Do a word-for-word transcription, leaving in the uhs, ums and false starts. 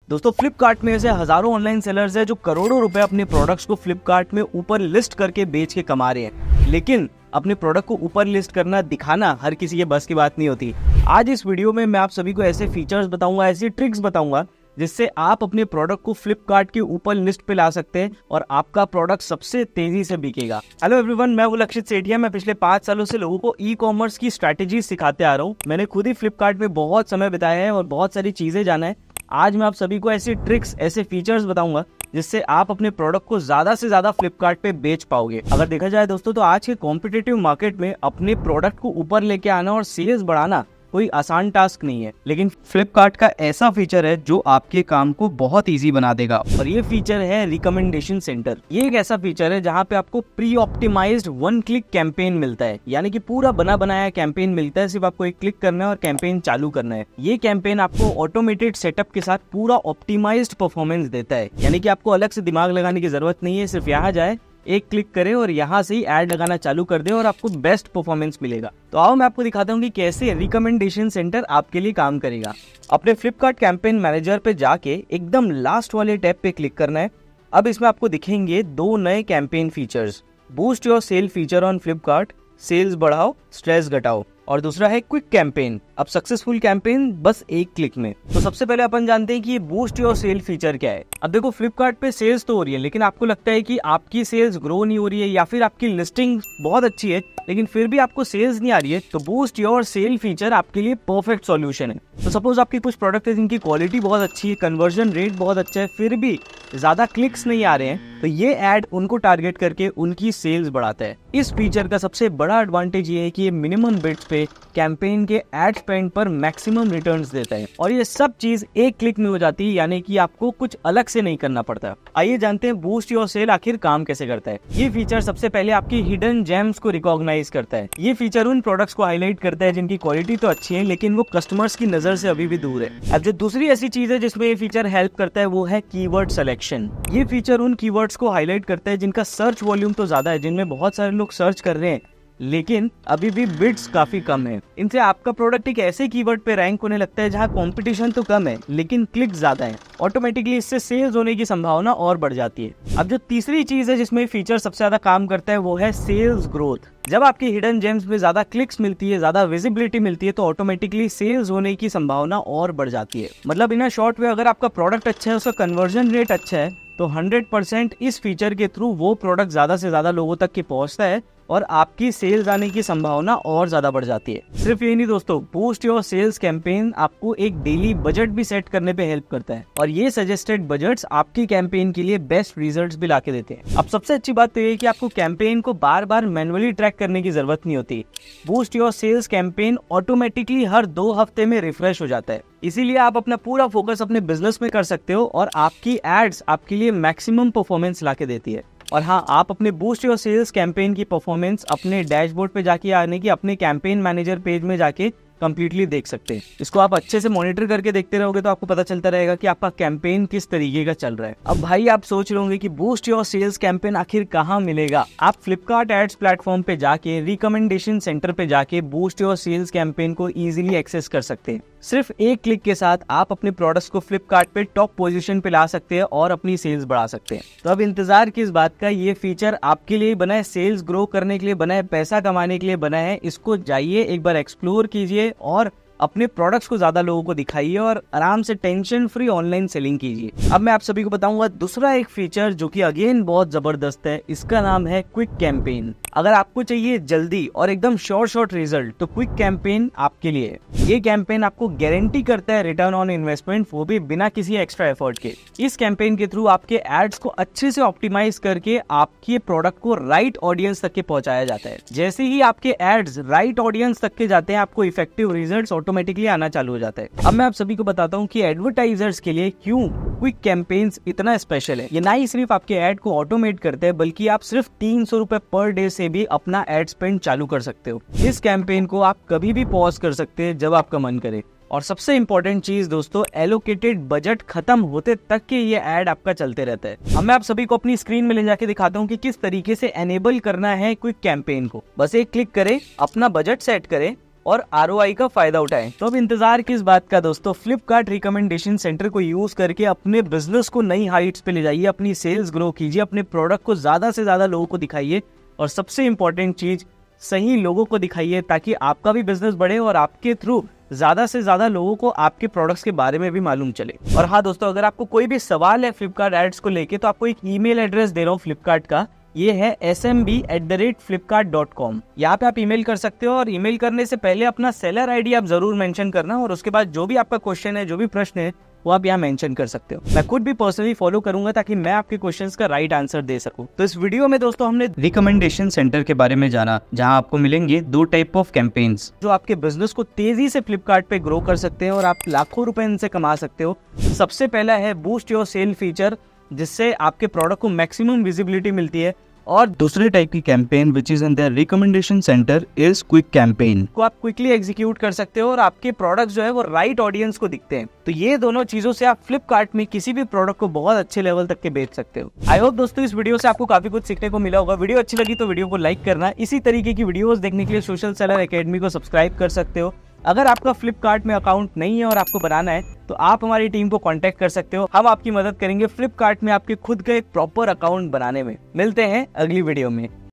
दोस्तों फ्लिपकार्ट में ऐसे हजारों ऑनलाइन सेलर्स हैं जो करोड़ों रुपए अपने प्रोडक्ट्स को फ्लिपकार्ट में ऊपर लिस्ट करके बेच के कमा रहे हैं, लेकिन अपने प्रोडक्ट को ऊपर लिस्ट करना, दिखाना हर किसी के बस की बात नहीं होती। आज इस वीडियो में मैं आप सभी को ऐसे फीचर्स बताऊंगा, ऐसी ट्रिक्स बताऊंगा जिससे आप अपने प्रोडक्ट को फ्लिपकार्ट के ऊपर लिस्ट पे ला सकते हैं और आपका प्रोडक्ट सबसे तेजी से बिकेगा। हेलो एवरीवन, मैं हूं लक्षित सेठिया। मैं पिछले पांच सालों से लोगों को ई कॉमर्स की स्ट्रैटेजी सिखाते आ रहा हूं। मैंने खुद ही फ्लिपकार्ट में बहुत समय बिताया है और बहुत सारी चीजें जाना है। आज मैं आप सभी को ऐसी ट्रिक्स, ऐसे फीचर्स बताऊंगा जिससे आप अपने प्रोडक्ट को ज्यादा से ज्यादा फ्लिपकार्ट पे बेच पाओगे। अगर देखा जाए दोस्तों तो आज के कॉम्पिटिटिव मार्केट में अपने प्रोडक्ट को ऊपर लेके आना और सेल्स बढ़ाना कोई आसान टास्क नहीं है, लेकिन फ्लिपकार्ट का ऐसा फीचर है जो आपके काम को बहुत इजी बना देगा और ये फीचर है रिकमेंडेशन सेंटर। ये एक ऐसा फीचर है जहां पे आपको pre optimised one click campaign मिलता है, यानी कि पूरा बना बनाया कैंपेन मिलता है। सिर्फ आपको एक क्लिक करना है और कैंपेन चालू करना है। ये कैंपेन आपको ऑटोमेटेड सेटअप के साथ पूरा ऑप्टिमाइज्ड परफॉर्मेंस देता है, यानी कि आपको अलग से दिमाग लगाने की जरूरत नहीं है। सिर्फ यहाँ जाए, एक क्लिक करे और यहाँ से ही ऐड लगाना चालू कर दे और आपको बेस्ट परफॉर्मेंस मिलेगा। तो आओ मैं आपको दिखाता हूँ कि कैसे रिकमेंडेशन सेंटर आपके लिए काम करेगा। अपने फ्लिपकार्ट कैंपेन मैनेजर पे जाके एकदम लास्ट वाले टैब पे क्लिक करना है। अब इसमें आपको दिखेंगे दो नए campaign features, boost your sale feature on Flipkart, sales बढ़ाओ स्ट्रेस घटाओ, और दूसरा है क्विक कैंपेन, अब सक्सेसफुल कैंपेन बस एक क्लिक में। तो सबसे पहले अपन जानते हैं कि ये बूस्ट योर सेल फीचर क्या है। अब देखो, फ्लिपकार्ट पे सेल्स तो हो रही है, लेकिन आपको लगता है कि आपकी सेल्स ग्रो नहीं हो रही है या फिर आपकी लिस्टिंग बहुत अच्छी है लेकिन फिर भी आपको सेल्स नहीं आ रही है, तो बूस्ट योर सेल फीचर आपके लिए परफेक्ट सॉल्यूशन है। तो सपोज आपकी कुछ प्रोडक्ट है जिनकी क्वालिटी बहुत अच्छी है, कन्वर्जन रेट बहुत अच्छा है, फिर भी ज्यादा क्लिक्स नहीं आ रहे हैं, तो ये ऐड उनको टारगेट करके उनकी सेल्स बढ़ाता है। इस फीचर का सबसे बड़ा एडवांटेज ये है कि ये मिनिमम बिड्स पे कैंपेन के एड स्पेंड पर मैक्सिमम रिटर्न्स देता है और ये सब चीज एक क्लिक में हो जाती है, यानी कि आपको कुछ अलग से नहीं करना पड़ता। आइए जानते हैं बूस्ट योर सेल आखिर काम कैसे करता है। ये फीचर सबसे पहले आपकी हिडन जेम्स को रिकॉग्नाइज करता है। ये फीचर उन प्रोडक्ट्स को हाईलाइट करता है जिनकी क्वालिटी तो अच्छी है लेकिन वो कस्टमर्स की नजर से अभी भी दूर है। अब जो दूसरी ऐसी चीज है जिसमें ये फीचर हेल्प करता है वो है कीवर्ड सिलेक्शन। ये फीचर उन कीवर्ड्स को हाईलाइट करता है जिनका सर्च वॉल्यूम तो ज्यादा है, जिनमें बहुत सारे लोग सर्च कर रहे हैं लेकिन अभी भी बिड्स काफी कम है। इनसे आपका प्रोडक्ट एक ऐसे कीवर्ड पे रैंक होने लगता है जहां कंपटीशन तो कम है लेकिन क्लिक ज्यादा है। ऑटोमेटिकली इससे सेल्स होने की संभावना और बढ़ जाती है। अब जो तीसरी चीज है जिसमें फीचर सबसे ज्यादा काम करता है वो है सेल्स ग्रोथ। जब आपकी हिडन जेम्स में ज्यादा क्लिक्स मिलती है, ज्यादा विजिबिलिटी मिलती है, तो ऑटोमेटिकली सेल्स होने की संभावना और बढ़ जाती है। मतलब इन शॉर्ट वे, अगर आपका प्रोडक्ट अच्छा है, उसका कन्वर्जन रेट अच्छा है, तो हंड्रेड परसेंट इस फीचर के थ्रू वो प्रोडक्ट ज्यादा से ज्यादा लोगों तक के पहुंचता है और आपकी सेल्स आने की संभावना और ज्यादा बढ़ जाती है। सिर्फ ये नहीं दोस्तों, बूस्ट योर सेल्स कैंपेन आपको एक डेली बजट भी सेट करने पे हेल्प करता है और ये सजेस्टेड बजट्स आपकी कैंपेन के लिए बेस्ट रिजल्ट्स भी लाके देते हैं। अब सबसे अच्छी बात तो ये है कि आपको कैंपेन को बार बार मैन्युअली ट्रैक करने की जरूरत नहीं होती। Boost your sales campaign automatically हर दो हफ्ते में रिफ्रेश हो जाता है, इसीलिए आप अपना पूरा फोकस अपने बिजनेस में कर सकते हो और आपकी एड्स आपके लिए मैक्सिमम परफॉर्मेंस लाके देती है। और हाँ, आप अपने बूस्ट योर सेल्स कैंपेन की परफॉर्मेंस अपने डैशबोर्ड पे जाके, आने की अपने कैंपेन मैनेजर पेज में जाके कंप्लीटली देख सकते हैं। इसको आप अच्छे से मॉनिटर करके देखते रहोगे तो आपको पता चलता रहेगा कि आपका कैंपेन किस तरीके का चल रहा है। अब भाई आप सोच रहे होंगे कि बूस्ट योर सेल्स कैंपेन आखिर कहाँ मिलेगा। आप फ्लिपकार्ट एड्स प्लेटफॉर्म पे जाके रिकमेंडेशन सेंटर पे जाके बूस्ट योर सेल्स कैंपेन को इजीली एक्सेस कर सकते हैं। सिर्फ एक क्लिक के साथ आप अपने प्रोडक्ट्स को फ्लिपकार्ट पे टॉप पोजीशन पे ला सकते हैं और अपनी सेल्स बढ़ा सकते हैं। तो अब इंतजार किस बात का, ये फीचर आपके लिए बना है, सेल्स ग्रो करने के लिए बना है, पैसा कमाने के लिए बना है। इसको जाइए एक बार एक्सप्लोर कीजिए और अपने प्रोडक्ट्स को ज्यादा लोगों को दिखाइए और आराम से टेंशन फ्री ऑनलाइन सेलिंग कीजिए। अब मैं आप सभी को बताऊंगा दूसरा एक फीचर जो कि अगेन बहुत जबरदस्त है। इसका नाम है क्विक कैंपेन। अगर आपको चाहिए जल्दी और एकदम शॉर्ट शॉर्ट रिजल्ट तो क्विक कैंपेन आपके लिए। ये कैंपेन आपको गारंटी करता है रिटर्न ऑन इन्वेस्टमेंट, वो भी बिना किसी एक्स्ट्रा एफर्ट के। इस कैंपेन के थ्रू आपके एड्स को अच्छे से ऑप्टिमाइज करके आपके प्रोडक्ट को राइट ऑडियंस तक के पहुंचाया जाता है। जैसे ही आपके एड्स राइट ऑडियंस तक के जाते हैं, आपको इफेक्टिव रिजल्ट्स ऑटोमेटिकली आना चालू हो जाता है। अब मैं आप सभी को बताता हूँ कि एडवर्टाइजर्स के लिए क्यों क्विक कैंपेन्स इतना स्पेशल है। ये ना ही सिर्फ आपके एड को ऑटोमेट करते हैं बल्कि आप सिर्फ तीन सौ रुपए पर डे से भी अपना एड स्पेंड चालू कर सकते हो। इस कैंपेन को आप कभी भी पॉज कर सकते हैं जब आपका मन करे। और सबसे इंपॉर्टेंट चीज दोस्तों, एलोकेटेड बजट खत्म होते तक के ये ऐड आपका चलते रहता है। अब मैं आप सभी को अपनी स्क्रीन में ले जाके दिखाता हूँ कि किस तरीके से एनेबल करना है क्विक कैंपेन को। बस एक क्लिक करें, अपना बजट सेट करें और आर ओ आई का फायदा उठाएं। तो अब इंतजार किस बात का दोस्तों, फ्लिपकार्ट रिकमेंडेशन सेंटर को यूज करके अपने बिजनेस को नई हाइट्स पे ले जाइए, अपनी सेल्स ग्रो कीजिए, अपने प्रोडक्ट को ज्यादा से ज्यादा लोगों को दिखाइए और सबसे इंपॉर्टेंट चीज, सही लोगों को दिखाइए ताकि आपका भी बिजनेस बढ़े और आपके थ्रू ज्यादा से ज्यादा लोगों को आपके प्रोडक्ट्स के बारे में भी मालूम चले। और हाँ दोस्तों, अगर आपको कोई भी सवाल है फ्लिपकार्ट एड्स को लेके तो आपको एक ईमेल एड्रेस दे रहा हूँ फ्लिपकार्ट का, ये है S M B at the rate Flipkart dot com. यहाँ पे आप ईमेल कर सकते हो और ईमेल करने से पहले अपना सेलर आईडी आप जरूर मेंशन करना और उसके बाद जो भी आपका क्वेश्चन है, जो भी प्रश्न है, वो आप यहाँ मेंशन कर सकते हो। मैं खुद भी पर्सनली फॉलो करूंगा ताकि मैं आपके क्वेश्चंस का राइट आंसर दे सकूं। तो इस वीडियो में दोस्तों हमने रिकमेंडेशन सेंटर के बारे में जाना, जहां आपको मिलेंगे दो टाइप ऑफ कैंपेन्स जो आपके बिजनेस को तेजी से फ्लिपकार्ट पे ग्रो कर सकते हैं और आप लाखों रुपए इनसे कमा सकते हो। सबसे पहला है बूस्ट योर सेल फीचर, जिससे आपके प्रोडक्ट को मैक्सिमम विजिबिलिटी मिलती है। और दूसरे टाइप की campaign which is in their recommendation centre is quick campaign, को आप क्विकली एग्जीक्यूट कर सकते हो और आपके प्रोडक्ट जो है वो राइट ऑडियंस को दिखते हैं। तो ये दोनों चीजों से आप फ्लिपकार्ट में किसी भी प्रोडक्ट को बहुत अच्छे लेवल तक के बेच सकते हो। आई होप दोस्तों इस वीडियो से आपको काफी कुछ सीखने को मिला होगा। वीडियो अच्छी लगी तो वीडियो को लाइक करना। इसी तरीके की वीडियोस देखने के लिए सोशल सेलर एकेडमी को सब्सक्राइब कर सकते हो। अगर आपका फ्लिपकार्ट में अकाउंट नहीं है और आपको बनाना है तो आप हमारी टीम को कांटेक्ट कर सकते हो। हम आपकी मदद करेंगे फ्लिपकार्ट में आपके खुद का एक प्रॉपर अकाउंट बनाने में। मिलते हैं अगली वीडियो में।